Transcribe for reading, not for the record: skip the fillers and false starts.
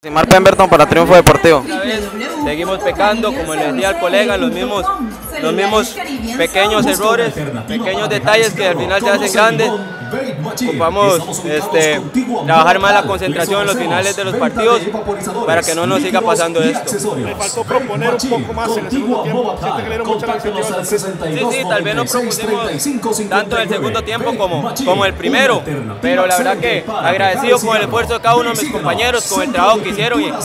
Mark Pemberton para Triunfo Deportivo. Otra vez seguimos pecando, como le decía al colega, los mismos pequeños errores, pequeños detalles que al final se hacen grandes. Ocupamos trabajar más la concentración en los finales de los partidos para que no nos siga pasando esto. Le faltó proponer un poco más en el segundo tiempo. Siente que le dieron mucha iniciativa. Sí, tal vez no propusimos tanto el segundo tiempo como el primero, pero la verdad que agradecido con el esfuerzo de cada uno de mis compañeros, con el trabajo que hicieron.